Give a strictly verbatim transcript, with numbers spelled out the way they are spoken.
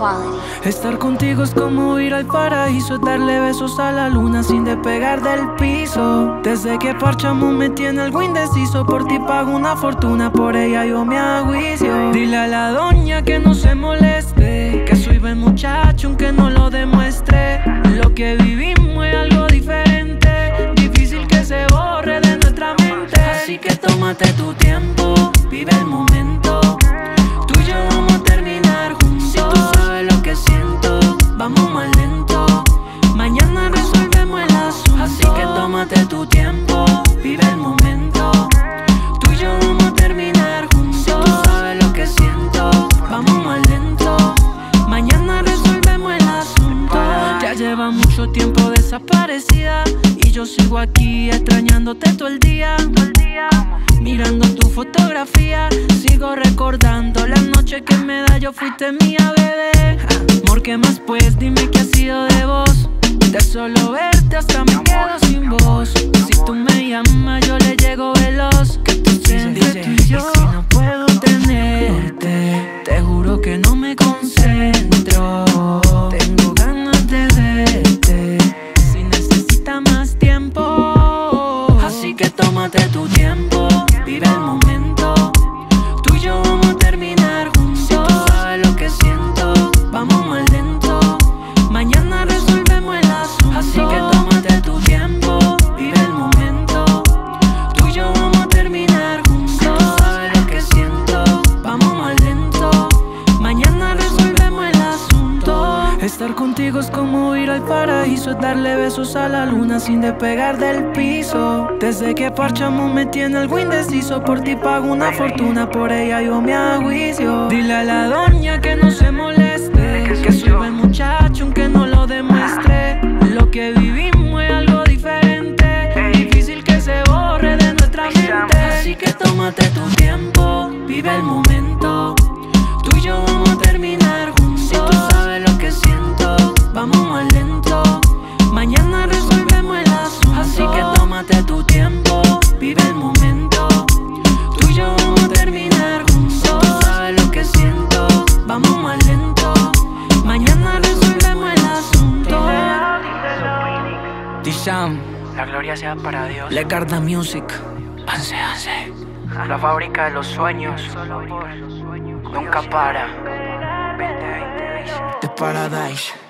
quality. Estar contigo es como ir al paraíso, darle besos a la luna sin despegar del piso. Desde que parchamos me tiene algo indeciso. Por ti pago una fortuna, por ella yo me aguicio. Dile a la doña que no se moleste, que soy buen muchacho aunque no lo demuestre. Lo que vivimos es algo diferente, difícil que se borre de nuestra mente. Así que tómate tu tiempo, vive el momento. Tú y yo vamos a terminar juntos. Si tú sabes lo que siento, vamos más lento. Mañana resolvemos el asunto. Así que tómate tu tiempo, vive el momento. Tú y yo vamos a terminar juntos. Si tú sabes lo que siento, vamos más lento. Mañana resolvemos el asunto. Ya lleva mucho tiempo desaparecida y yo sigo aquí extrañándote todo el día. Mirando tu fotografía, sigo recordando las noches que me da yo fuiste mía, bebé. Amor, ¿qué más pues? Dime qué ha sido de vos. De solo verte hasta me quedo sin voz. Si tú me llamas yo le llego veloz. Que tú sientes tú y yo. Y si no puedo tenerte, te juro que no me concentro. Tengo ganas de verte, si necesitas más tiempo. Así que tómate tu tiempo, vive el momento. Tú y yo vamos a terminar juntos. Si tú sabes lo que siento, vamos más lento. Mañana resolvemos el asunto. Así que tómate tu tiempo, vive el momento. Tú y yo vamos a terminar juntos. Si tú sabes lo que siento, vamos más lento. Mañana resolvemos el asunto. Estar contigo es como ir al paraíso, darle besos a la luna sin despegar del piso. Desde que parchamos me tiene algo indeciso. Por ti pago una fortuna, por ella yo me aguicio. Dile a la doña que no se moleste, que soy buen muchacho aunque no lo demuestre. Lo que vivimos es algo diferente, difícil que se borre de nuestra mente. Así que tómate tu tiempo, vive el momento. Tú y yo vamos a terminar juntos. Si tú sabes lo que siento, vamos más lento. Mañana resolvemos el asunto. Así que tómate tu tiempo, vive el momento. Tú y yo vamos a terminar juntos. Si tú sabes lo que siento, vamos más lento. Mañana resolvemos el asunto. Disham, la gloria sea para Dios. Legarda Music. Hace, hace. La fábrica de los sueños nunca para. veinte veinte dice. The Paradise.